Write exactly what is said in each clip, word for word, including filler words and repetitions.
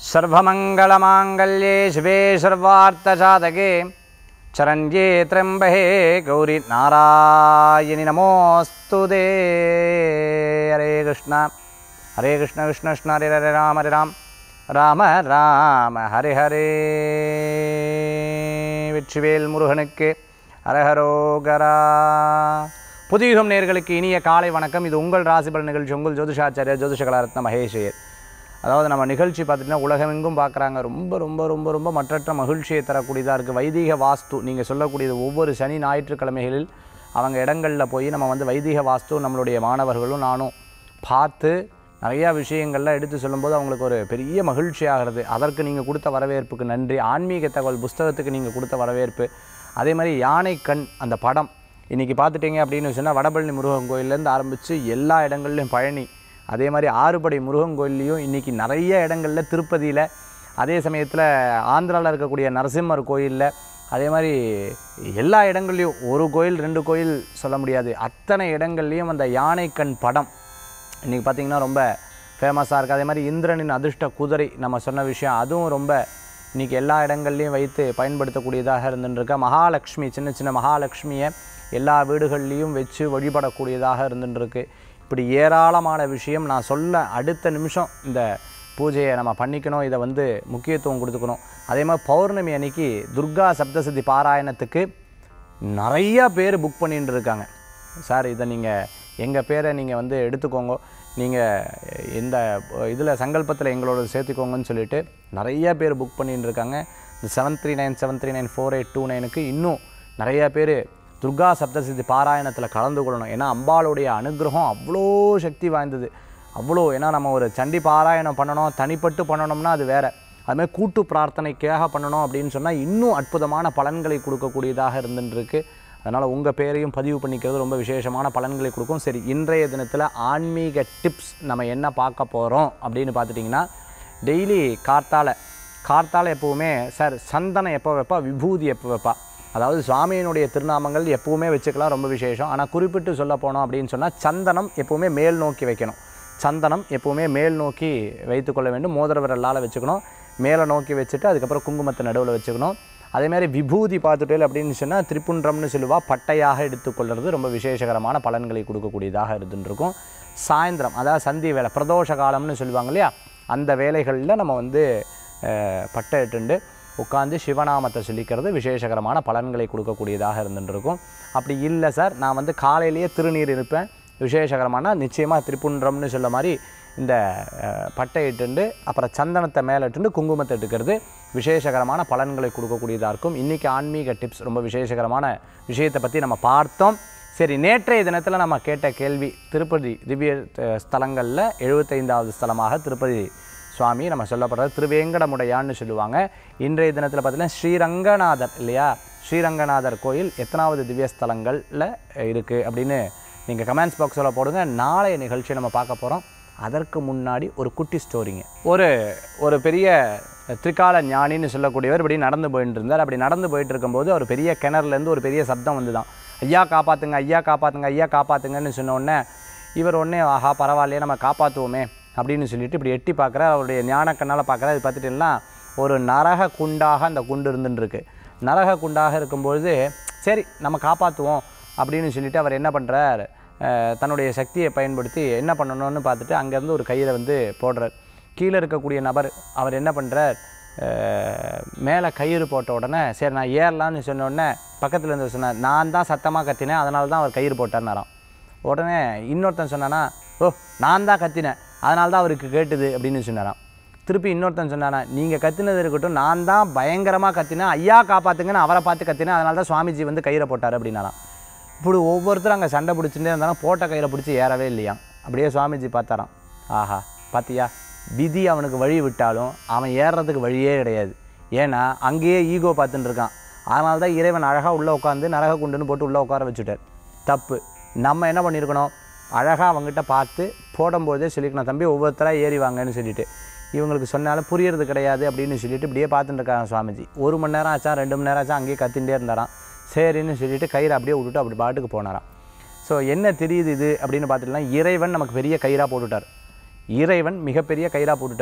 सर्वमंगलमांगल्ये शिवे सर्वार्थसाधके चरण्ये त्र्यंबके गौरी नारायणि नमोस्तुते। हरे कृष्ण हरे कृष्ण कृष्ण कृष्ण हरे हरे राम हरे राम राम राम हरे हरे। வெற்றிவேல் முருகனுக்கு அரஹரோகரா. புதியுகம் நேயர்களுக்கு இனிய காலை வணக்கம். இது உங்கள் ராசிபலன் நிகழ்ச்சி. உங்கள் ஜோதிஷாச்சாரியா ஜோதிஷ கலாரத்ன மகேஷையர். அதாவது நம்ம நிகழ்ச்சி பார்த்துட்டிங்கன்னா உலகமெங்கும் பார்க்குறாங்க. ரொம்ப ரொம்ப ரொம்ப ரொம்ப மற்றற்ற மகிழ்ச்சியை தரக்கூடியதாக இருக்குது. வைதிக வாஸ்து நீங்கள் சொல்லக்கூடியது ஒவ்வொரு சனி ஞாயிற்றுக்கிழமைகளில் அவங்க இடங்களில் போய் நம்ம வந்து வைதிக வாஸ்து நம்மளுடைய மாணவர்களும் நானும் பார்த்து நிறையா விஷயங்கள்லாம் எடுத்து சொல்லும்போது அவங்களுக்கு ஒரு பெரிய மகிழ்ச்சி ஆகிறது. அதற்கு நீங்கள் கொடுத்த வரவேற்புக்கு நன்றி. ஆன்மீக தகவல் புஸ்தகத்துக்கு நீங்கள் கொடுத்த வரவேற்பு, அதே மாதிரி யானை கண் அந்த படம் இன்றைக்கி பார்த்துட்டிங்க அப்படின்னு சொன்னால் வடபழனி முருகன் கோயிலேருந்து ஆரம்பித்து எல்லா இடங்கள்லையும் பழனி, அதே மாதிரி ஆறுபடை முருகன் கோயில்லையும் இன்றைக்கி நிறைய இடங்களில் திருப்பதியில், அதே சமயத்தில் ஆந்திராவில் இருக்கக்கூடிய நரசிம்மர் கோயிலில், அதே மாதிரி எல்லா இடங்கள்லையும் ஒரு கோயில் ரெண்டு கோயில் சொல்ல முடியாது, அத்தனை இடங்கள்லையும் அந்த யானை கண் படம் இன்றைக்கி பார்த்திங்கன்னா ரொம்ப ஃபேமஸாக இருக்குது. அதே மாதிரி இந்திரனின் அதிர்ஷ்ட குதிரை நம்ம சொன்ன விஷயம் அதுவும் ரொம்ப இன்றைக்கி எல்லா இடங்கள்லையும் வைத்து பயன்படுத்தக்கூடியதாக இருந்துட்டுருக்க. மகாலட்சுமி சின்ன சின்ன மகாலட்சுமியை எல்லா வீடுகள்லேயும் வச்சு வழிபடக்கூடியதாக இருந்துட்டுருக்கு. இப்படி ஏராளமான விஷயம் நான் சொல்ல அடுத்த நிமிஷம் இந்த பூஜையை நம்ம பண்ணிக்கணும், இதை வந்து முக்கியத்துவம் கொடுத்துக்கணும். அதே மாதிரி பௌர்ணமி அன்னைக்கு துர்கா சப்தசதி பாராயணத்துக்கு நிறையா பேர் புக் பண்ணிட்டு இருக்காங்க. சார் இதை நீங்கள் எங்கள் பேரை நீங்கள் வந்து எடுத்துக்கோங்க, நீங்கள் இந்த இதில் சங்கல்பத்தில் எங்களோட சேர்த்துக்கோங்கன்னு சொல்லிட்டு நிறையா பேர் புக் பண்ணிட்டு இருக்காங்க. இந்த seven three nine seven three nine four eight two நைனுக்கு இன்னும் நிறையா பேர் துர்கா சப்தசித்தி பாராயணத்தில் கலந்து கொள்ளணும். ஏன்னா அம்பாளுடைய அனுகிரகம் அவ்வளோ சக்தி வாய்ந்தது, அவ்வளோ. ஏன்னா நம்ம ஒரு சண்டி பாராயணம் பண்ணணும், தனிப்பட்டு பண்ணணும்னா அது வேறு. அதுமாதிரி கூட்டு பிரார்த்தனைக்காக பண்ணணும் அப்படின்னு சொன்னால் இன்னும் அற்புதமான பலன்களை கொடுக்கக்கூடியதாக இருந்துருக்கு. அதனால் உங்கள் பேரையும் பதிவு பண்ணிக்கிறது ரொம்ப விசேஷமான பலன்களை கொடுக்கும். சரி, இன்றைய தினத்தில் ஆன்மீக டிப்ஸ் நம்ம என்ன பார்க்க போகிறோம் அப்படின்னு பார்த்துட்டிங்கன்னா, டெய்லி கார்த்தால கார்த்தால எப்போவுமே சார் சந்தனம் எப்போ வைப்பா, விபூதி எப்போ வைப்பா, அதாவது சுவாமியினுடைய திருநாமங்கள் எப்போவுமே வச்சுக்கலாம், ரொம்ப விசேஷம். ஆனால் குறிப்பிட்டு சொல்ல போனோம் அப்படின்னு சொன்னால் சந்தனம் எப்போவுமே மேல் நோக்கி வைக்கணும். சந்தனம் எப்போவுமே மேல் நோக்கி வைத்துக்கொள்ள வேண்டும். மோதிர விரலால் வச்சுக்கணும், மேலே நோக்கி வச்சுட்டு அதுக்கப்புறம் குங்குமத்தை நடுவில் வச்சுக்கணும். அதேமாதிரி விபூதி பார்த்துட்டேல் அப்படின்னு சொன்னால் திரிப்புன்றம்னு சொல்லுவாள், பட்டையாக எடுத்துக்கொள்கிறது ரொம்ப விசேஷகரமான பலன்களை கொடுக்கக்கூடியதாக இருந்துருக்கும். சாயந்தரம் அதாவது சந்தி வேலை பிரதோஷ காலம்னு சொல்லுவாங்க இல்லையா, அந்த வேலைகளில் நம்ம வந்து பட்டை இட்டுண்டு உட்காந்து சிவநாமத்தை சொல்லிக்கிறது விசேஷகரமான பலன்களை கொடுக்கக்கூடியதாக இருந்துருக்கும். அப்படி இல்லை சார் நான் வந்து காலையிலேயே திருநீர் இருப்பேன், விசேஷகரமான நிச்சயமாக திரிப்புன்றம்னு சொல்ல மாதிரி இந்த பட்டை இட்டுண்டு அப்புறம் சந்தனத்தை மேலே இட்டுண்டு குங்குமத்தை எடுக்கிறது விசேஷகரமான பலன்களை கொடுக்கக்கூடியதாக இருக்கும். இன்றைக்கி ஆன்மீக டிப்ஸ் ரொம்ப விசேஷகரமான விஷயத்தை பற்றி நம்ம பார்த்தோம். சரி, நேற்றைய தினத்தில் நம்ம கேட்ட கேள்வி, திருப்பதி திவ்ய ஸ்தலங்களில் எழுபத்தைந்தாவது ஸ்தலமாக திருப்பதி சுவாமி நம்ம சொல்லப்படுறது திருவேங்கடமுடையான்னு சொல்லுவாங்க. இன்றைய தினத்தில் பார்த்திங்கன்னா ஸ்ரீரங்கநாதர் இல்லையா, ஸ்ரீரங்கநாதர் கோயில் எத்தனாவது திவ்ய ஸ்தலங்களில் இருக்குது அப்படின்னு நீங்கள் கமெண்ட்ஸ் பாக்ஸில் போடுங்க. நாளைய நிகழ்ச்சியை நம்ம பார்க்க போகிறோம். அதற்கு முன்னாடி ஒரு குட்டி ஸ்டோரிங்க. ஒரு ஒரு பெரிய திரிகால ஞானின்னு சொல்லக்கூடியவர் இப்படி நடந்து போயிட்டு இருந்தார். அப்படி நடந்து போயிட்டு இருக்கும்போது ஒரு பெரிய கிணறுலேருந்து ஒரு பெரிய சப்தம் வந்து தான், ஐயா காப்பாற்றுங்க ஐயா காப்பாற்றுங்க ஐயா காப்பாற்றுங்கன்னு சொன்னோடனே இவர் உடனே ஆஹா பரவாயில்லையே நம்ம காப்பாற்றுவோமே அப்படின்னு சொல்லிட்டு இப்படி எட்டி பார்க்குற அவருடைய ஞான கண்ணால் பார்க்குற. அது பார்த்துட்டிங்கன்னா ஒரு நரக குண்டாக அந்த குண்டு இருந்துருக்கு. நரக குண்டாக இருக்கும்பொழுது சரி நம்ம காப்பாற்றுவோம் அப்படின்னு சொல்லிட்டு அவர் என்ன பண்ணுறார், தன்னுடைய சக்தியை பயன்படுத்தி என்ன பண்ணணும்னு பார்த்துட்டு அங்கேருந்து ஒரு கயிறை வந்து போடுறார். கீழே இருக்கக்கூடிய நபர் அவர் என்ன பண்ணுறார், மேலே கயிறு போட்ட உடனே சரி நான் ஏறலான்னு சொன்ன உடனே பக்கத்தில் இருந்து சொன்னார், நான் தான் சத்தமாக கத்தினேன் அதனால தான் அவர் கயிறு போட்டார்னாராம். உடனே இன்னொருத்தன் சொன்னானா, ஓ நான் தான் கத்தினேன் அதனால தான் அவருக்கு கேட்டுது அப்படின்னு சொன்னாராம். திருப்பி இன்னொருத்தன் சொன்னானா, நீங்கள் கத்தினது இருக்கட்டும், நான் தான் பயங்கரமாக கத்தினேன் ஐயா காப்பாற்றுங்கன்னு அவரை பார்த்து கத்தினேன் அதனால தான் சுவாமிஜி வந்து கயிறை போட்டார் அப்படின்னாராம். இப்படி ஒவ்வொருத்தரும் அங்கே சண்டை பிடிச்சுட்டே இருந்தாலும் போட்ட கயிறை பிடிச்சி ஏறவே இல்லையா. அப்படியே சுவாமிஜி பார்த்தாராம், ஆஹா பார்த்தியா விதி அவனுக்கு வழி விட்டாலும் அவன் ஏறுறதுக்கு வழியே கிடையாது. ஏன்னா அங்கேயே ஈகோ பார்த்துட்டு இருக்கான். அதனால தான் இறைவன் அழகாக உள்ளே உட்காந்து நரக குண்டுன்னு போட்டு உள்ளே உட்கார வச்சுட்டார். தப்பு. நம்ம என்ன பண்ணியிருக்கணும், அழகாக அவங்ககிட்ட பார்த்து போடும்போதே சொல்லிக்கணும், தம்பி ஒவ்வொருத்தராக ஏறி வாங்கன்னு சொல்லிட்டு. இவங்களுக்கு சொன்னாலும் புரியறது கிடையாது அப்படின்னு சொல்லிட்டு இப்படியே பார்த்துட்டு இருக்காங்க சுவாமிஜி. ஒரு மணி நேரம் ஆச்சா ரெண்டு மணி நேரம் ஆச்சா அங்கேயே கத்திகிட்டே இருந்தாராம். சரின்னு சொல்லிட்டு கயிறு அப்படியே விட்டுட்டு அப்படி பாட்டுக்கு போனாராம். ஸோ என்ன தெரியுது இது அப்படின்னு பார்த்துட்டுனா, இறைவன் நமக்கு பெரிய கயிறாக போட்டுட்டார். இறைவன் மிகப்பெரிய கயிறாக போட்டுட்டார்.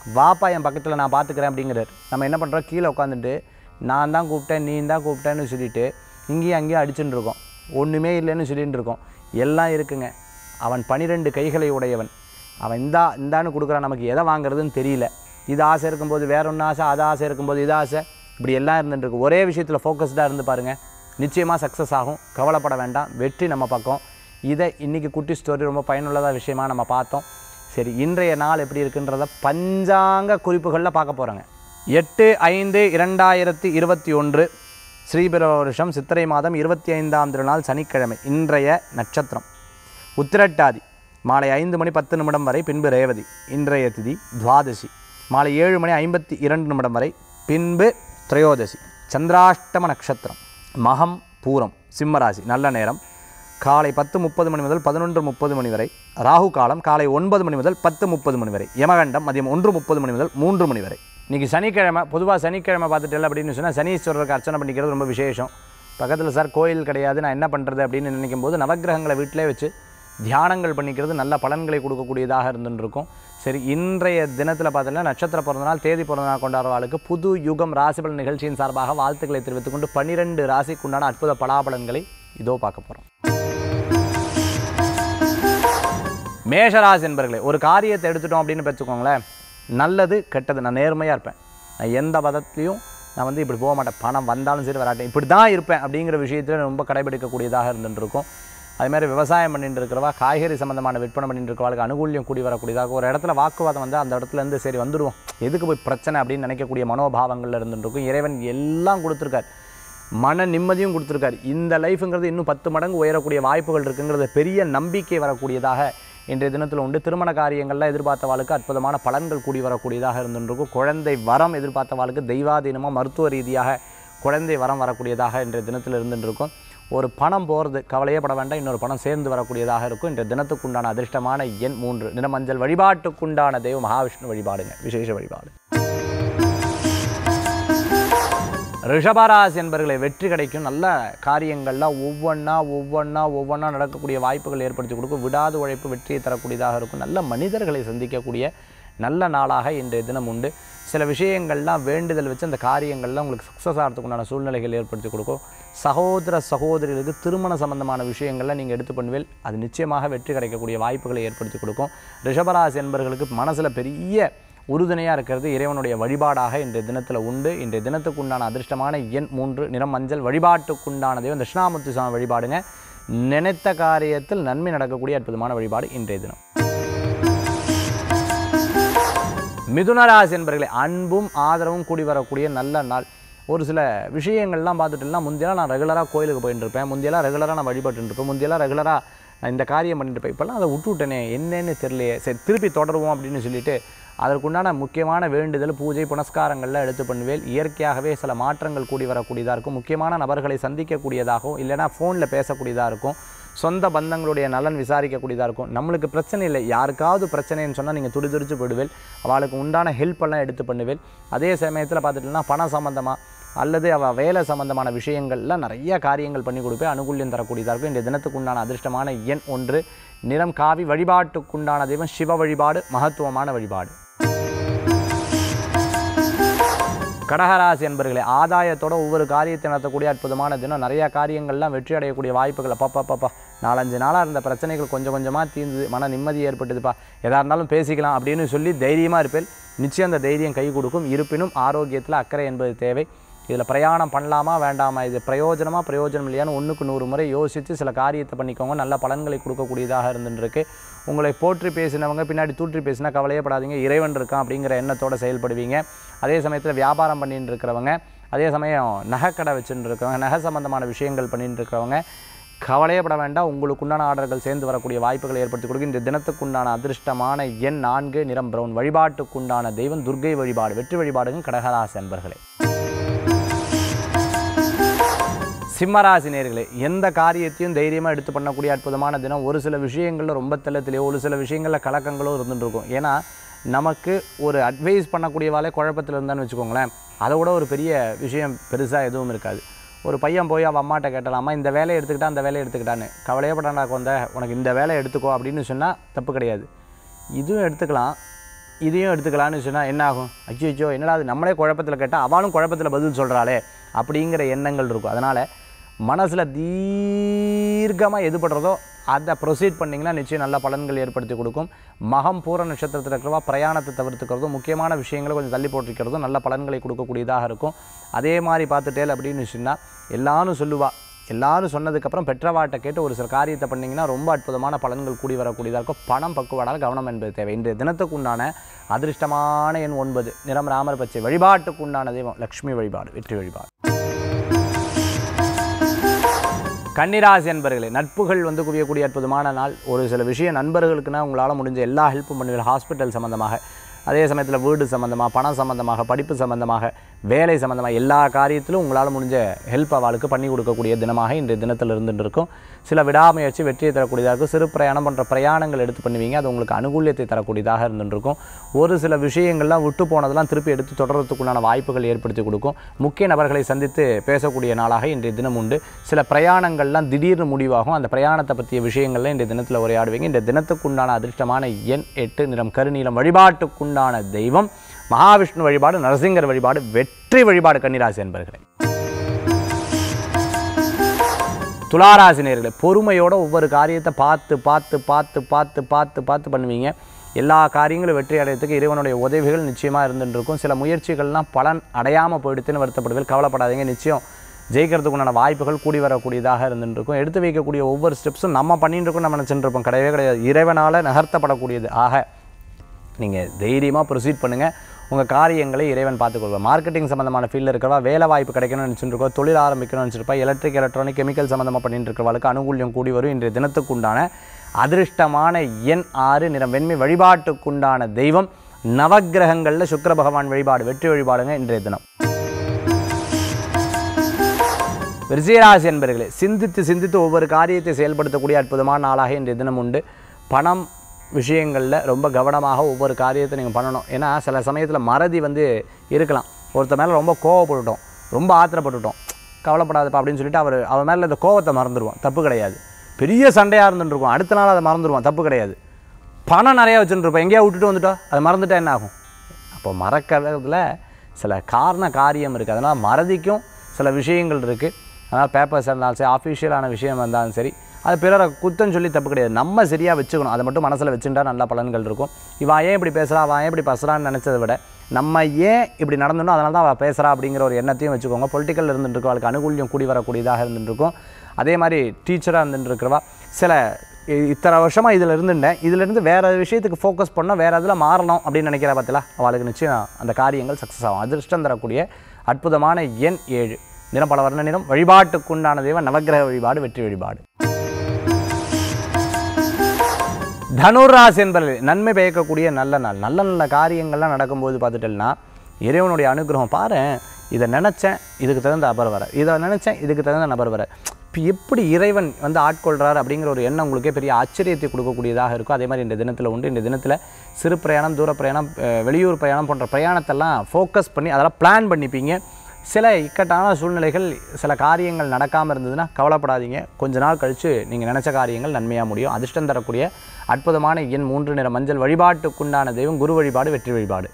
வாப்பா என் பக்கத்தில் நான் பார்த்துக்கிறேன் அப்படிங்கிறார். நம்ம என்ன பண்ணுறோம், கீழே உட்காந்துட்டு நான் தான் கூப்பிட்டேன் நீ தான் கூப்பிட்டேன்னு சொல்லிவிட்டு இங்கேயும் அங்கேயும் அடிச்சுட்டு இருக்கோம். ஒன்றுமே இல்லைன்னு சொல்லிட்டு இருக்கோம். எல்லாம் இருக்குங்க. அவன் பனிரெண்டு கைகளை உடையவன். அவன் இந்தா இந்தான்னு கொடுக்குறான். நமக்கு எதை வாங்குறதுன்னு தெரியல. இது ஆசை இருக்கும்போது வேற ஒன்று ஆசை, அது ஆசை இருக்கும்போது இது ஆசை, இப்படி எல்லாம் இருந்துட்டுருக்கு. ஒரே விஷயத்தில் ஃபோக்கஸ்டாக இருந்து பாருங்கள், நிச்சயமாக சக்ஸஸ் ஆகும். கவலைப்பட வேண்டாம், வெற்றி நம்ம பக்கம். இதை இன்றைக்கி குட்டி ஸ்டோரி ரொம்ப பயனுள்ளதாக விஷயமாக நம்ம பார்த்தோம். சரி, இன்றைய நாள் எப்படி இருக்குன்றத பஞ்சாங்க குறிப்புகளில் பார்க்க போகிறோங்க. எட்டு ஐந்து இரண்டாயிரத்தி இருபத்தி ஒன்று ஸ்ரீபிர வருஷம் சித்திரை மாதம் இருபத்தி ஐந்தாம் திருநாள் சனிக்கிழமை. இன்றைய நட்சத்திரம் உத்திரட்டாதி, மாலை ஐந்து மணி பத்து நிமிடம் வரை, பின்பு ரேவதி. இன்றைய திதி துவாதசி, மாலை ஏழு மணி ஐம்பத்தி இரண்டு நிமிடம் வரை, பின்பு திரையோதசி. சந்திராஷ்டம நட்சத்திரம் மகம் பூரம், சிம்மராசி. நல்ல நேரம் காலை பத்து முப்பது மணி முதல் பதினொன்று முப்பது மணி வரை. ராகு காலம் காலை ஒன்பது மணி முதல் பத்து முப்பது மணி வரை. யமகண்டம் மதியம் ஒன்று முப்பது மணி முதல் மூன்று மணி வரை. இன்றைக்கி சனிக்கிழமை. பொதுவாக சனிக்கிழமை பார்த்துட்டு அப்படின்னு சொன்னால் சனீஸ்வரருக்கு அர்ச்சனை பண்ணிக்கிறது ரொம்ப விசேஷம். பக்கத்தில் சார் கோயில் கிடையாது, நான் என்ன பண்ணுறது அப்படின்னு நினைக்கும் போது நவக்கிரகங்களை வீட்டிலே வச்சு தியானங்கள் பண்ணிக்கிறது நல்ல பலன்களை கொடுக்கக்கூடியதாக இருந்துருக்கும். சரி, இன்றைய தினத்தில் பார்த்தீங்கன்னா நட்சத்திர பிறந்தநாள் தேதி பிறந்தநாள் கொண்டாடுறவாளுக்கு புது யுகம் ராசிபலன் நிகழ்ச்சியின் சார்பாக வாழ்த்துக்களை தெரிவித்துக் கொண்டு பன்னிரெண்டு ராசிக்குண்டான அற்புத பலாபலன்களை இதோ பார்க்க போகிறோம். மேஷராசி என்பர்களே, ஒரு காரியத்தை எடுத்துட்டோம் அப்படின்னு வச்சுக்கோங்களேன், நல்லது கெட்டது நான் நேர்மையாக இருப்பேன். நான் எந்த பதத்துலையும் நான் வந்து இப்படி போக மாட்டேன். பணம் வந்தாலும் சரி வராட்டேன், இப்படி தான் இருப்பேன் அப்படிங்கிற விஷயத்தில் ரொம்ப கடைபிடிக்கக்கூடியதாக இருந்துருக்கும். அதுமாதிரி விவசாயம் பண்ணிட்டு இருக்கிறவா, காய்கறி சம்மந்தமான விற்பனை பண்ணிட்டு இருக்கிறவளுக்கு அனுகூல்யம் கூடி வரக்கூடியதாக, ஒரு இடத்துல வாக்குவாதம் வந்து அந்த இடத்துலேருந்து சரி வந்துடுவோம், எதுக்கு போய் பிரச்சனை அப்படின்னு நினைக்கக்கூடிய மனோபாவங்களில் இருந்துருக்கும். இறைவன் எல்லாம் கொடுத்துருக்கார், மன நிம்மதியும் கொடுத்துருக்கார். இந்த லைஃபுங்கிறது இன்னும் பத்து மடங்கு உயரக்கூடிய வாய்ப்புகள் இருக்குங்கிறது பெரிய நம்பிக்கை வரக்கூடியதாக இன்றைய தினத்தில் உண்டு. திருமண காரியங்களில் எதிர்பார்த்தவாளுக்கு அற்புதமான பலன்கள் கூடி வரக்கூடியதாக இருந்துருக்கும். குழந்தை வரம் எதிர்பார்த்தவாளுக்கு தெய்வாதீனமாக மருத்துவ ரீதியாக குழந்தை வரம் வரக்கூடியதாக இன்றைய தினத்தில் இருந்துருக்கும். ஒரு பணம் போகிறது கவலையே பட வேண்டாம், இன்னொரு பணம் சேர்ந்து வரக்கூடியதாக இருக்கும். இன்றைய தினத்துக்குண்டான அதிர்ஷ்டமான எண் மூன்று, நிறமஞ்சள். வழிபாட்டுக்குண்டான தெய்வ மகாவிஷ்ணு வழிபாடுங்க, விசேஷ வழிபாடு. ரிஷபராசி என்பர்களை வெற்றி கிடைக்கும். நல்ல காரியங்கள்லாம் ஒவ்வொன்றா ஒவ்வொன்றா ஒவ்வொன்றா நடக்கக்கூடிய வாய்ப்புகள் ஏற்படுத்தி கொடுக்கும். விடாது உழைப்பு வெற்றியை தரக்கூடியதாக இருக்கும். நல்ல மனிதர்களை சந்திக்கக்கூடிய நல்ல நாளாக இன்றைய தினம் உண்டு. சில விஷயங்கள்லாம் வேண்டுதல் வச்சு அந்த காரியங்கள்லாம் உங்களுக்கு சக்ஸஸ் ஆகிறதுக்கு உண்டான சூழ்நிலைகள் ஏற்படுத்தி கொடுக்கும். சகோதர சகோதரிகளுக்கு திருமண சம்பந்தமான விஷயங்கள்லாம் நீங்கள் எடுத்து பண்ணுவேல், அது நிச்சயமாக வெற்றி கிடைக்கக்கூடிய வாய்ப்புகளை ஏற்படுத்தி கொடுக்கும். ரிஷபராசி என்பவர்களுக்கு மனசில் பெரிய உறுதுணையாக இருக்கிறது இறைவனுடைய வழிபாடாக இன்றைய தினத்தில் உண்டு. இன்றைய தினத்துக்கு உண்டான அதிர்ஷ்டமான எண் மூன்று, நிறம் மஞ்சள். வழிபாட்டுக்குண்டான தெய்வம் தட்சிணாமூர்த்தி சுவாமி வழிபாடுங்க. நினைத்த காரியத்தில் நன்மை நடக்கக்கூடிய அற்புதமான வழிபாடு இன்றைய தினம். மிதுனராசி என்பவர்களே, அன்பும் ஆதரவும் கூடி வரக்கூடிய நல்ல நாள். ஒரு சில விஷயங்கள்லாம் பார்த்துட்டுலாம் முந்தையெல்லாம் நான் ரெகுலராக கோயிலுக்கு போயிட்டு இருப்பேன், முந்தையெல்லாம் ரெகுலராக நான் வழிபட்டு இருப்பேன், முந்தையெல்லாம் ரெகுலராக நான் இந்த காரியம் பண்ணிட்டு இருப்பேன், இப்போல்லாம் அதை விட்டு விட்டேனே என்னன்னு தெரியலையே, சரி திருப்பி தொடருவோம் அப்படின்னு சொல்லிட்டு அதற்குண்டான முக்கியமான வேண்டுதல் பூஜை புனஸ்காரங்கள்லாம் எடுத்து பண்ணுவேல். இயற்கையாகவே சில மாற்றங்கள் கூடி வரக்கூடியதாக இருக்கும். முக்கியமான நபர்களை சந்திக்கக்கூடியதாகவும் இல்லைனா ஃபோனில் பேசக்கூடியதாக இருக்கும். சொந்த பந்தங்களுடைய நலன் விசாரிக்கக்கூடியதாக இருக்கும். நம்மளுக்கு பிரச்சனை இல்லை, யாருக்காவது பிரச்சனைன்னு சொன்னால் நீங்கள் துடி துடிச்சு போயிடுவேல். அவளுக்கு உண்டான ஹெல்ப்பெல்லாம் எடுத்து பண்ணுவேல். அதே சமயத்தில் பார்த்துட்டுனா பணம் சம்மந்தமாக அல்லது அவள் வேலை சம்மந்தமான விஷயங்கள்லாம் நிறைய காரியங்கள் பண்ணி கொடுப்பேன், அனுகூல்யம் தரக்கூடியதாக இருக்கும். இந்த தினத்துக்கு உண்டான அதிர்ஷ்டமான எண் ஒன்று, நிறம் காவி. வழிபாட்டுக்குண்டான தெய்வம் சிவ வழிபாடு, மகத்துவமான வழிபாடு. கடகராசி என்பர்களே, ஆதாயத்தோட ஒவ்வொரு காரியத்தை நடத்தக்கூடிய அற்புதமான தினம். நிறையா காரியங்கள்லாம் வெற்றி அடையக்கூடிய வாய்ப்புகள். அப்பா பாப்பா நாலஞ்சு நாளாக இருந்த பிரச்சனைகள் கொஞ்சம் கொஞ்சமாக தீர்ந்து மன நிம்மதி ஏற்பட்டுதுப்பா, எதாக இருந்தாலும் பேசிக்கலாம் அப்படின்னு சொல்லி தைரியமாக இருப்பேன். நிச்சயம் அந்த தைரியம் கை கொடுக்கும். இருப்பினும் ஆரோக்கியத்தில் அக்கறை என்பது தேவை. இதில் பிரயாணம் பண்ணலாமா வேண்டாமா, இது பிரயோஜனமாக பிரயோஜனம் இல்லையான்னு ஒன்றுக்கு நூறு முறை யோசித்து சில காரியத்தை பண்ணிக்கோங்க. நல்ல பலன்களை கொடுக்கக்கூடியதாக இருந்துருக்கு. உங்களை போற்றி பேசினவங்க பின்னாடி தூற்றி பேசினா கவலையப்படாதீங்க, இறைவன் இருக்கான் அப்படிங்கிற எண்ணத்தோடு செயல்படுவீங்க. அதே சமயத்தில் வியாபாரம் பண்ணிட்டு இருக்கிறவங்க, அதே சமயம் நகைக்கடை வச்சுட்டு இருக்கிறவங்க, நகை சம்பந்தமான விஷயங்கள் பண்ணிட்டு இருக்கிறவங்க கவலையப்பட வேண்டாம். உங்களுக்குண்டான ஆர்டர்கள் சேர்ந்து வரக்கூடிய வாய்ப்புகளை ஏற்படுத்தி கொடுக்கும். இந்த தினத்துக்குண்டான அதிர்ஷ்டமான எண் நான்கு, நிறம் பிரவுன். வழிபாட்டுக்குண்டான தெய்வம் துர்க்கை வழிபாடு, வெற்றி வழிபாடுங்க கடகராசி அன்பர்களே. சிம்மராசி நேயர்களே, எந்த காரியத்தையும் தைரியமாக எடுத்து பண்ணக்கூடிய அற்புதமான தினம். ஒரு சில விஷயங்களில் ரொம்ப தெள்ளத்திலேயோ ஒரு சில விஷயங்களில் கலக்கங்களோ இருந்துட்டு இருக்கும். ஏன்னா நமக்கு ஒரு அட்வைஸ் பண்ணக்கூடியவாலே குழப்பத்தில் இருந்தான்னு வச்சுக்கோங்களேன், அதை விட ஒரு பெரிய விஷயம் பெருசாக எதுவும் இருக்காது. ஒரு பையன் போய் அவள் அம்மாட்ட கேட்டலாமா, இந்த வேலையை எடுத்துக்கிட்டா அந்த வேலையை எடுத்துக்கிட்டான்னு. கவலையப்படாண்டா கொண்ட, உனக்கு இந்த வேலையை எடுத்துக்கோ அப்படின்னு சொன்னால் தப்பு கிடையாது. இதுவும் எடுத்துக்கலாம், இதையும் எடுத்துக்கலான்னு சொன்னால் என்ன ஆகும்? அச்சோ அச்சோ என்னடா அது நம்மளே குழப்பத்தில் கேட்டால் அவளும் குழப்பத்தில் பதில் சொல்கிறாளே அப்படிங்கிற எண்ணங்கள் இருக்கும். அதனால் மனசில் தீர்க்கமாக எது படுறதோ அதை ப்ரொசீட் பண்ணிங்கன்னா நிச்சயம் நல்ல பலன்கள் ஏற்படுத்தி கொடுக்கும். மகம் பூர நட்சத்திரத்தில் இருக்கிறவா பிரயாணத்தை தவிர்த்துக்கிறதும் முக்கியமான விஷயங்களை கொஞ்சம் தள்ளி போட்டிருக்கிறதும் நல்ல பலன்களை கொடுக்கக்கூடியதாக இருக்கும். அதே மாதிரி பார்த்துட்டேல் அப்படின்னு சொன்னால் எல்லாரும் சொல்லுவா, எல்லாரும் சொன்னதுக்கப்புறம் பெற்றவாட்டை கேட்டு ஒரு சில காரியத்தை பண்ணிங்கன்னா ரொம்ப அற்புதமான பலன்கள் கூடி வரக்கூடியதாக இருக்கும். பணம் பக்குவாடால் கவனம் என்பது தேவை. இன்றைய தினத்துக்கு உண்டான அதிர்ஷ்டமான எண் ஒன்பது, நிறம் ராமர் பச்சை. வழிபாட்டுக்கு உண்டான தெய்வம் லக்ஷ்மி வழிபாடு, வெற்றி வழிபாடு. கன்னிராசி என்பர்களே, நட்புகள் வந்து குவியக்கூடிய அற்புதமான நாள். ஒரு சில விஷயம் நண்பர்களுக்குன்னா உங்களால் முடிஞ்ச எல்லா ஹெல்ப்பும் பண்ணுவீங்க. ஹாஸ்பிட்டல் சம்மந்தமாக, அதே சமயத்தில் வீடு சம்மந்தமாக, பணம் சம்மந்தமாக, படிப்பு சம்மந்தமாக, வேலை சம்மந்தமாக எல்லா காரியத்திலும் உங்களால் முடிஞ்ச ஹெல்ப் அவளுக்கு பண்ணி கொடுக்கக்கூடிய தினமாக இன்றைய தினத்தில் இருந்துட்டு இருக்கும். சில விடாமுயற்சி வெற்றியை தரக்கூடியதாக இருக்கும். சிறு பிரயாணம் போன்ற பிரயாணங்கள் எடுத்து பண்ணுவீங்க, அது உங்களுக்கு அனுகூலியத்தை தரக்கூடியதாக இருந்துட்டு இருக்கும். ஒரு சில விஷயங்கள்லாம் விட்டு போனதெல்லாம் திருப்பி எடுத்து தொடர்றதுக்குண்டான வாய்ப்புகள் ஏற்படுத்தி கொடுக்கும். முக்கிய நபர்களை சந்தித்து பேசக்கூடிய நாளாக இன்றைய தினம் உண்டு. சில பிரயாணங்கள்லாம் திடீர்னு முடிவாகும். அந்த பிரயாணத்தை பற்றிய விஷயங்கள்லாம் இன்றைய தினத்தில் உரையாடுவீங்க. இந்த தினத்துக்குண்டான அதிர்ஷ்டமான எண் எட்டு, நிறம் கருநீலம். வழிபாட்டுக்குண்டான தெய்வம் மகாவிஷ்ணு வழிபாடு, நரசிங்கர் வழிபாடு, வெற்றி வழிபாடு. கன்னிராசி என்பர்களே, துளாராசி நேயர்களே, பொறுமையோட ஒவ்வொரு காரியத்தை பார்த்து பார்த்து பார்த்து பார்த்து பார்த்து பார்த்து பண்ணுவீங்க. எல்லா காரியங்களும் வெற்றி அடையத்துக்கு இறைவனுடைய உதவிகள் நிச்சயமாக இருந்துட்டு இருக்கும். சில முயற்சிகள்லாம் பலன் அடையாமல் போயிடுத்துன்னு வருத்தப்படுவீர்கள். கவலைப்படாதீங்க, நிச்சயம் ஜெயிக்கிறதுக்குண்டான வாய்ப்புகள் கூடி வரக்கூடியதாக இருந்துட்டு இருக்கும். எடுத்து வைக்கக்கூடிய ஒவ்வொரு ஸ்டெப்ஸும் நம்ம பண்ணிட்டு இருக்கோம், நம்ம நினச்சிட்டு இருப்போம், கிடையவே கிடையாது. இறைவனால் நகர்த்தப்படக்கூடியது. ஆக நீங்கள் தைரியமாக ப்ரொசீட் பண்ணுங்கள். உங்கள் காரியங்களை இறைவன் பார்த்துக்கொள்வார். மார்க்கெட்டிங் சம்மந்தமான ஃபீல்டில் இருக்கிறவா வேலை வாய்ப்பு கிடைக்கணும்னு நினச்சிட்டு இருக்கோம், தொழில் ஆரம்பிக்கணும்னு நினச்சிருப்பா, எலக்ட்ரிக் எலக்ட்ரானிக் கெமிக்கல் சம்மந்தமாக பண்ணிட்டு இருக்கிறவளுக்கு அனுகூல்யம் கூடி வரும். இன்றைய தினத்துக்குண்டான அதிர்ஷ்டமான எண் ஆறு, நிறம் வெண்மை. வழிபாட்டுக்குண்டான தெய்வம் நவக்கிரகங்களில் சுக்கிர பகவான் வழிபாடு, வெற்றி வழிபாடுங்க இன்றைய தினம். விருச்சிகராசி என்பர்களே, சிந்தித்து சிந்தித்து ஒவ்வொரு காரியத்தை செயல்படுத்தக்கூடிய அற்புதமான நாளாக இன்றைய தினம் உண்டு. பணம் விஷயங்களில் ரொம்ப கவனமாக ஒவ்வொரு காரியத்தை நீங்கள் பண்ணணும். ஏன்னா சில சமயத்தில் மறதி வந்து இருக்கலாம். ஒருத்தர் மேலே ரொம்ப கோவப்பட்டுட்டோம், ரொம்ப ஆத்திரப்பட்டுட்டோம், கவலைப்படாதப்பா அப்படின்னு சொல்லிட்டு அவர் அவர் மேலே இந்த கோவத்தை மறந்துடுவோம், தப்பு கிடையாது. பெரிய சண்டையாக இருந்துட்டுருக்கோம், அடுத்த நாள் அதை மறந்துடுவோம், தப்பு கிடையாது. பணம் நிறையா வச்சுட்டுருப்போம், எங்கேயா விட்டுட்டு வந்துட்டோம், அதை மறந்துட்டா என்ன ஆகும்? அப்போ மறக்கிறதுல சில காரண காரியம் இருக்குது. அதனால் மறதிக்கும் சில விஷயங்கள் இருக்குது. அதனால் பேப்பர்ஸ் இருந்தாலும் சரி, ஆஃபீஷியலான விஷயம் இருந்தாலும் சரி, அது பிறரை குத்தம் சொல்லி தப்பு கிடையாது. நம்ம சரியாக வச்சுக்கணும், அதை மட்டும் மனசில் வச்சுட்டா நல்ல பலன்கள் இருக்கும். இவன் ஏன் இப்படி பேசுகிறா, அவன் ஏன் இப்படி பேசுகிறான்னு நினச்சதை விட நம்ம ஏன் இப்படி நடந்துடணும், அதனால தான் அவள் பேசுகிறா அப்படிங்கிற ஒரு எண்ணத்தையும் வச்சுக்கோங்க. பொலிட்டிக்கல் இருந்துட்டு அவளுக்கு அனுகூல்யம் கூடி வரக்கூடியதாக இருந்துருக்கும். அதே மாதிரி டீச்சராக இருந்துட்டு இருக்கிறவா சில இத்தனை வருஷமாக இதில் இருந்துட்டேன், இதிலேருந்து வேறு விஷயத்துக்கு ஃபோக்கஸ் பண்ணோம், வேறு இதில் மாறணும் அப்படின்னு நினைக்கிறா பார்த்தீங்களா, அவளுக்கு நிச்சயம் அந்த காரியங்கள் சக்ஸஸ் ஆகும். அதிர்ஷ்டம் தரக்கூடிய அற்புதமான எண் ஏழு, நிறம் பல வர்ண நிறம். வழிபாட்டுக்குண்டான தெய்வம் நவக்கிரக வழிபாடு, வெற்றி வழிபாடு. தனுராசி என்பது நன்மை பயக்கக்கூடிய நல்ல நாள். நல்ல நல்ல காரியங்கள்லாம் நடக்கும்போது பார்த்துட்டேன்னா இறைவனுடைய அனுகிரகம் பாரு. இதை நினச்சேன், இதுக்கு தகுந்த நபர் வர, இதை நினச்சேன், இதுக்கு தகுந்த நபர் வர. இப்போ எப்படி இறைவன் வந்து ஆட்கொள்கிறார் அப்படிங்கிற ஒரு எண்ணம் உங்களுக்கே பெரிய ஆச்சரியத்தை கொடுக்கக்கூடியதாக இருக்கும். அதே மாதிரி இந்த தினத்தில் உண்டு. இந்த தினத்தில் சிறு பிரயாணம், தூர பிரயாணம், வெளியூர் பிரயாணம் போன்ற பிரயாணத்தெல்லாம் ஃபோக்கஸ் பண்ணி அதெல்லாம் பிளான் பண்ணிப்பீங்க. சில இக்கட்டான சூழ்நிலைகள், சில காரியங்கள் நடக்காமல் இருந்ததுன்னா கவலைப்படாதீங்க, கொஞ்ச நாள் கழித்து நீங்கள் நினச்ச காரியங்கள் நன்மையாக முடியும். அதிர்ஷ்டம் தரக்கூடிய அற்புதமான எண் மூன்று, நிற மஞ்சள். வழிபாட்டுக்குண்டான தெய்வம் குரு வழிபாடு, வெற்றி வழிபாடு.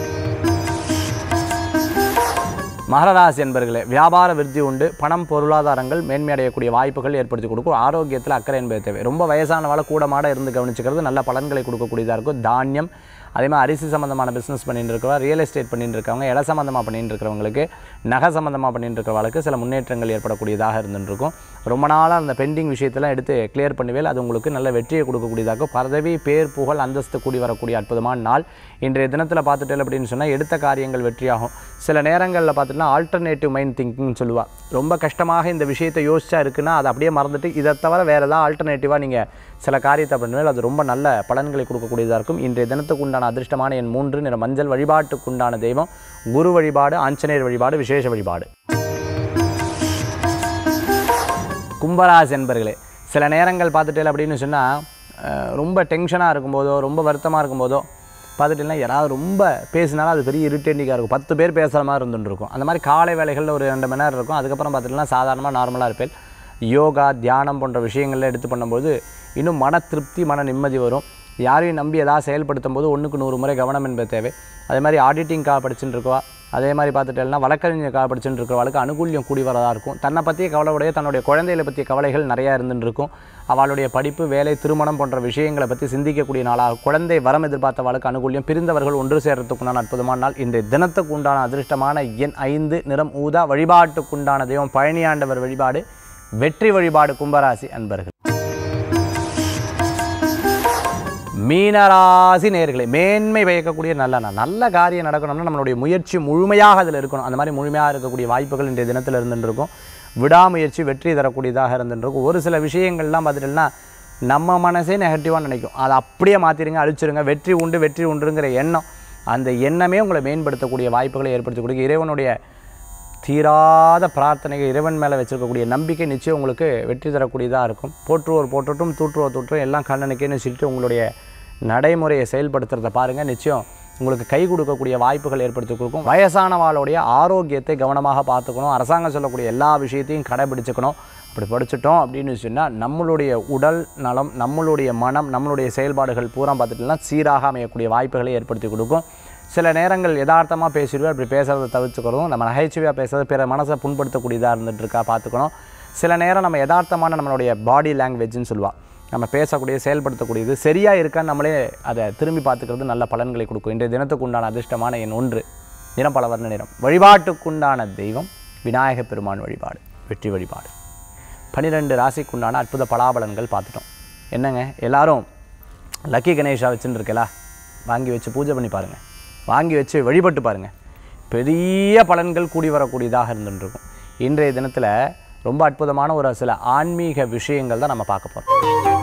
மகராசி என்பர்களே, வியாபார விருத்தி உண்டு. பணம் பொருளாதாரங்கள் மேன்மையடையக்கூடிய வாய்ப்புகள் ஏற்படுத்தி கொடுக்கும். ஆரோக்கியத்தில் அக்கறை என்பது தேவை. ரொம்ப வயசானவாள் கூட மாட இருந்து கவனிச்சுக்கிறது நல்ல பலன்களை கொடுக்கக்கூடியதாக இருக்கும். தானியம், அதே மாதிரி அரிசி சம்மந்தமான பிஸ்னஸ் பண்ணிட்டு இருக்கிறவங்க, ரியல் எஸ்டேட் பண்ணிட்டு இருக்கவங்க, இட சம்மந்தமாக பண்ணிட்டு இருக்கிறவங்களுக்கு, நகை சம்மந்தமாக பண்ணிட்டு இருக்கிறவங்களுக்கு சில முன்னேற்றங்கள் ஏற்படக்கூடியதாக இருந்துருக்கும். ரொம்ப நாளாக அந்த பெண்டிங் விஷயத்தெல்லாம் எடுத்து கிளியர் பண்ணுவேல், அது உங்களுக்கு நல்ல வெற்றியை கொடுக்கக்கூடியதாக. பதவி, பேர், புகழ், அந்தஸ்து கூடி வரக்கூடிய அற்புதமான நாள். இன்றைய தினத்தில் பார்த்துட்டேன் அப்படின்னு சொன்னால் எடுத்த காரியங்கள் வெற்றியாகும். சில நேரங்களில் பார்த்துட்டுனா ஆல்டர்னேட்டிவ் மைண்ட் திங்கிங்னு சொல்லுவாள். ரொம்ப கஷ்டமாக இந்த விஷயத்தை யோசிச்சா இருக்குன்னா அதை அப்படியே மறந்துட்டு இதை தவிர வேறு ஏதாவது ஆல்டர்னேட்டிவாக நீங்கள் சில காரியத்தை பண்ணுவேல், அது ரொம்ப நல்ல பலன்களை கொடுக்கக்கூடியதாக இருக்கும். இன்றைய தினத்துக்கு உண்டான அதிர்ஷ்டமான எண் மூன்று, நிற மஞ்சள். வழிபாட்டுக்குண்டான தெய்வம் குரு வழிபாடு, ஆஞ்சநேயர் வழிபாடு, விசேஷ வழிபாடு. கும்பராசி என்பர்களே, சில நேரங்கள் பார்த்துட்டேன் அப்படின்னு சொன்னால் ரொம்ப டென்ஷனாக இருக்கும்போதோ, ரொம்ப வருத்தமாக இருக்கும்போதோ பார்த்துட்டீங்கன்னா யாராவது ரொம்ப பேசினாலும் அது பெரிய இரிட்டேட்டிங்காக இருக்கும். பத்து பேர் பேசுகிற மாதிரி இருந்துருக்கும். அந்த மாதிரி காலை வேலைகளில் ஒரு ரெண்டு மணி நேரம் இருக்கும். அதுக்கப்புறம் பார்த்துட்டீங்கன்னா சாதாரணமாக நார்மலாக இருப்பேன். யோகா, தியானம் போன்ற விஷயங்களில் எடுத்து பண்ணும்போது இன்னும் மன திருப்தி, மன நிம்மதி வரும். யாரையும் நம்பி எதாவது செயல்படுத்தும் போது ஒன்றுக்கு நூறு முறை கவனம் என்பது தேவை. அதே மாதிரி ஆடிட்டிங்காக படிச்சுட்டு இருக்கவா, அதே மாதிரி பார்த்துட்டேன்னா வழக்கறிஞருக்காக படிச்சுட்டு இருக்கிறவளுக்கு அனுகூல்யம் கூடி வரதாக இருக்கும். தன்னை பற்றிய கவலையுடைய தன்னுடைய குழந்தைகளை பற்றிய கவலைகள் நிறையா இருந்துட்டு இருக்கும். அவளுடைய படிப்பு, வேலை, திருமணம் போன்ற விஷயங்களை பற்றி சிந்திக்கக்கூடிய நாளாக, குழந்தை வரம் எதிர்பார்த்தவளுக்கு அனுகூல்யம், பிரிந்தவர்கள் ஒன்று சேர்றதுக்குண்டான அற்புதமான நாள். இன்றைய தினத்துக்குண்டான அதிர்ஷ்டமான எண் ஐந்து, நிறம் ஊதா. வழிபாட்டுக்குண்டான தெய்வம் பழனியாண்டவர் வழிபாடு, வெற்றி வழிபாடு. கும்பராசி அன்பர்கள். மீனராசி நேயர்களே, மேன்மை பயக்கக்கூடிய நல்ல நாள். நல்ல காரியம் நடக்கணும்னா நம்மளுடைய முயற்சி முழுமையாக அதில் இருக்கணும். அந்த மாதிரி முழுமையாக இருக்கக்கூடிய வாய்ப்புகள் இன்றைய தினத்தில் இருந்துருக்கும். விடாமுயற்சி வெற்றி தரக்கூடியதாக இருந்துருக்கும். ஒரு சில விஷயங்கள்லாம் பார்த்துட்டோம்னா நம்ம மனசே நெகட்டிவாக நினைக்கும், அதை அப்படியே மாற்றிடுங்க, அழிச்சிருங்க. வெற்றி உண்டு வெற்றி உண்டுங்கிற எண்ணம், அந்த எண்ணமே உங்களை மேம்படுத்தக்கூடிய வாய்ப்புகளை ஏற்படுத்தி கொடுக்க இறைவனுடைய தீராத பிரார்த்தனைகள், இறைவன் மேலே வச்சுருக்கக்கூடிய நம்பிக்கை நிச்சயம் உங்களுக்கு வெற்றி தரக்கூடியதாக இருக்கும். போற்றுவோர் போற்றட்டும், தூற்றுவோர் தூற்றும், எல்லாம் கண்ணனுக்கேன்னு சொல்லிட்டு உங்களுடைய நடைமுறையை செயல்படுத்துறத பாருங்கள். நிச்சயம் உங்களுக்கு கை கொடுக்கக்கூடிய வாய்ப்புகள் ஏற்படுத்தி கொடுக்கும். வயசானவாளுடைய ஆரோக்கியத்தை கவனமாக பார்த்துக்கணும். அரசாங்கம் சொல்லக்கூடிய எல்லா விஷயத்தையும் கடைபிடிச்சுக்கணும். அப்படி படிச்சுட்டோம் அப்படின்னு சொன்னால் நம்மளுடைய உடல் நலம், நம்மளுடைய மனம், நம்மளுடைய செயல்பாடுகள் பூரா பார்த்துட்டுனா சீராக அமையக்கூடிய வாய்ப்புகளை ஏற்படுத்தி கொடுக்கும். சில நேரங்கள் யதார்த்தமாக பேசிடுவேன், அப்படி பேசுகிறத தவிர்த்துக்கிறதும். நம்ம நகைச்சுவையாக பேசுகிறது பிற மனசை புண்படுத்தக்கூடியதாக இருந்துகிட்டு இருக்கா பார்த்துக்கணும். சில நேரம் நம்ம யதார்த்தமான நம்மளுடைய பாடி லாங்குவேஜ்னு சொல்லுவாள், நம்ம பேசக்கூடிய செயல்படுத்தக்கூடியது சரியாக இருக்கான்னு நம்மளே அதை திரும்பி பார்த்துக்கிறது நல்ல பலன்களை கொடுக்கும். இன்றைய தினத்துக்கு உண்டான அதிர்ஷ்டமான எண் ஒன்று, நிறம் பல வர்ண நிறம். வழிபாட்டுக்குண்டான தெய்வம் விநாயக பெருமான் வழிபாடு, வெற்றி வழிபாடு. பன்னிரெண்டு ராசிக்குண்டான அற்புத பலாபலன்கள் பார்த்துட்டோம். என்னங்க எல்லாரும் லக்கி கணேஷா வச்சுன்னு இருக்கலா, வாங்கி வச்சு பூஜை பண்ணி பாருங்கள், வாங்கி வச்சு வழிபட்டு பாருங்கள், பெரிய பலன்கள் கூடி வரக்கூடியதாக இருந்துருக்கும். இன்றைய தினத்தில் ரொம்ப அற்புதமான ஒரு சில ஆன்மீக விஷயங்கள் தான் நம்ம பார்க்க போகிறோம்.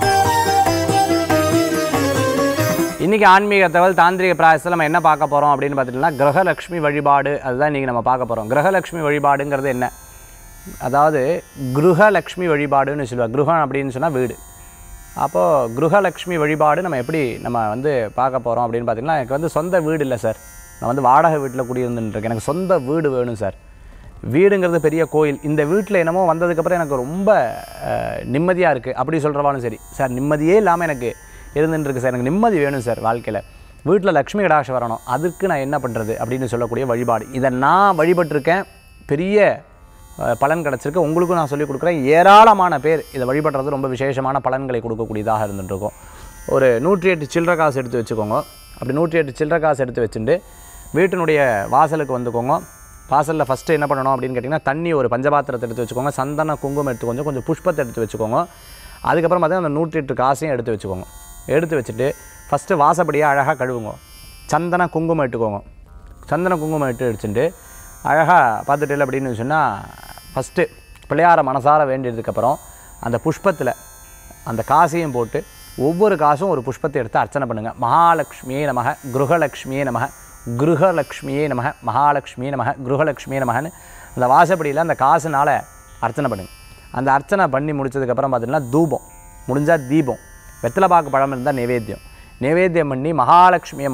இன்றைக்கி ஆன்மீக தகவல் தாந்திரிக பிராயசத்தில் நம்ம என்ன பார்க்க போகிறோம் அப்படின்னு பார்த்துட்டோம்னா கிரகலக்ஷ்மி வழிபாடு. அதுதான் இன்றைக்கி நம்ம பார்க்க போகிறோம். கிரகலக்ஷ்மி வழிபாடுங்கிறது என்ன, அதாவது கிருஹலக்ஷ்மி வழிபாடுன்னு சொல்லுவாள். கிருஹம் அப்படின்னு சொன்னால் வீடு. அப்போது கிருஹலக்ஷ்மி வழிபாடு நம்ம எப்படி நம்ம வந்து பார்க்க போகிறோம் அப்படின்னு பார்த்திங்கன்னா, எனக்கு வந்து சொந்த வீடு இல்லை சார், நான் வந்து வாடகை வீட்டில் குடியிருந்துட்டுருக்கேன், எனக்கு சொந்த வீடு வேணும் சார். வீடுங்கிறது பெரிய கோயில், இந்த வீட்டில் என்னமோ வந்ததுக்கப்புறம் எனக்கு ரொம்ப நிம்மதியாக இருக்குது அப்படி சொல்கிறவாலும் சரி, சார் நிம்மதியே இல்லாமல் எனக்கு இருந்துட்டுருக்கு சார், எனக்கு நிம்மதி வேணும் சார் வாழ்க்கையில், வீட்டில் லக்ஷ்மி கடாட்சம் வரணும், அதுக்கு நான் என்ன பண்ணுறது அப்படின்னு சொல்லக்கூடிய வழிபாடு. இதை நான் வழிபட்டிருக்கேன், பெரிய பலன் கிடச்சிருக்கு, உங்களுக்கும் நான் சொல்லிக் கொடுக்குறேன். ஏராளமான பேர் இதை வழிபடுறது ரொம்ப விசேஷமான பலன்களை கொடுக்கக்கூடியதாக இருந்துட்டுருக்கும். ஒரு நூற்றி எட்டு சில்லற காசு எடுத்து வச்சுக்கோங்க. அப்படி நூற்றி எட்டு சில்லற காசு எடுத்து வச்சுட்டு வீட்டினுடைய வாசலுக்கு வந்துக்கோங்க. வாசலில் ஃபஸ்ட்டு என்ன பண்ணணும் அப்படின்னு கேட்டிங்கன்னா, தண்ணி ஒரு பஞ்சபாத்திரத்தை எடுத்து வச்சுக்கோங்க, சந்தன குங்குமம் எடுத்து கொஞ்சம் கொஞ்சம் புஷ்பத்தை எடுத்து வச்சுக்கோங்க. அதுக்கப்புறம் பார்த்தீங்கன்னா அந்த நூற்றி எட்டு காசையும் எடுத்து வச்சுக்கோங்க. எடுத்து வச்சுட்டு ஃபஸ்ட்டு வாசப்படியை அழகாக கழுவுங்க. சந்தன குங்குமம் எடுத்துக்கோங்க. சந்தன குங்குமம் எடுத்து வச்சுட்டு அழகாக பார்த்துட்டு அப்படின்னு சொன்னால் ஃபஸ்ட்டு பிள்ளையார மனசார வேண்டியதுக்கப்புறம் அந்த புஷ்பத்தில் அந்த காசையும் போட்டு ஒவ்வொரு காசும் ஒரு புஷ்பத்தை எடுத்து அர்ச்சனை பண்ணுங்கள். மகாலட்சுமியே நமக, கிருஹலக்ஷ்மியே நமக, கிருஹலக்ஷ்மியே நமக, மகாலட்சுமியே நமக, கிருஹலக்ஷ்மியே நமகன்னு அந்த வாசப்படியில் அந்த காசுனால் அர்ச்சனை பண்ணுங்கள். அந்த அர்ச்சனை பண்ணி முடிச்சதுக்கப்புறம் பார்த்திங்கன்னா தூபம், முடிஞ்சால் தீபம், வெத்தலை பாக்கு பழம் இருந்தால் நைவேத்தியம், நைவேத்தியம் பண்ணி மகாலட்சுமியை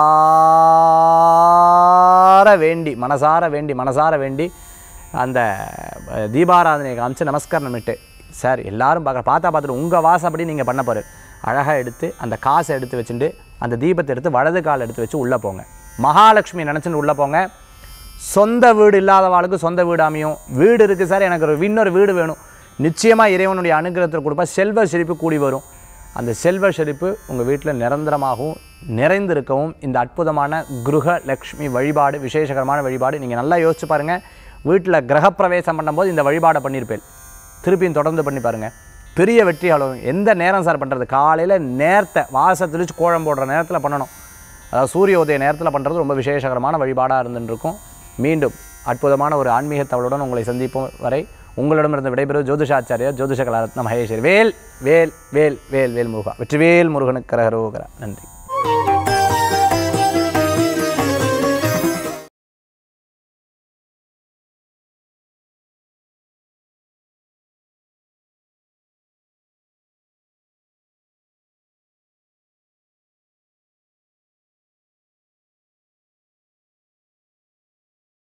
மனசார வேண்டி மனசார வேண்டி மனசார வேண்டி அந்த தீபாராதனையை காமிச்சு நமஸ்காரம் விட்டு, சார் எல்லோரும் பார்க்குற பார்த்தா பார்த்துட்டு உங்கள் வாசப்படி நீங்கள் பண்ண போகிற அழகாக எடுத்து அந்த காசை எடுத்து வச்சுட்டு அந்த தீபத்தை எடுத்து வலது கால் எடுத்து வச்சு உள்ளே போங்க. மகாலட்சுமி நினச்சிட்டு உள்ளே போங்க. சொந்த வீடு இல்லாதவாளுக்கு சொந்த வீடு அமையும். வீடு இருக்குது சார், எனக்கு ஒரு இன்னொரு வீடு வேணும், நிச்சயமாக இறைவனுடைய அனுகிரகத்தில் கொடுப்பா செல்வ செழிப்பு கூடி வரும். அந்த செல்வ செழிப்பு உங்கள் வீட்டில் நிரந்தரமாகவும் நிறைந்திருக்கவும் இந்த அற்புதமான கிருஹலக்ஷ்மி வழிபாடு விசேஷகரமான வழிபாடு. நீங்கள் நல்லா யோசிச்சு பாருங்கள். வீட்டில் கிரகப்பிரவேசம் பண்ணும்போது இந்த வழிபாடை பண்ணியிருப்பேன், திருப்பியும் தொடர்ந்து பண்ணி பாருங்கள், பெரிய வெற்றி அளவு. எந்த நேரம் சார் பண்ணுறது? காலையில் நேரத்தை வாச தெளிச்சு கோலம் போடுற நேரத்தில் பண்ணணும். அதாவது சூரிய உதய நேரத்தில் பண்ணுறது ரொம்ப விசேஷகரமான வழிபாடாக இருந்துருக்கும். மீண்டும் அற்புதமான ஒரு ஆன்மீக தகவலுடன் உங்களை சந்திப்போம் வரை உங்களிடமிருந்து விடைபெறும் ஜோதிஷாச்சாரியா ஜோதிஷ கலாரத்ன மகேஸ்வரி. வேல் வேல் வேல் வேல் வேல் முருகா. வெற்றிவேல் முருகனுக்கு கரகரோகரா. நன்றி.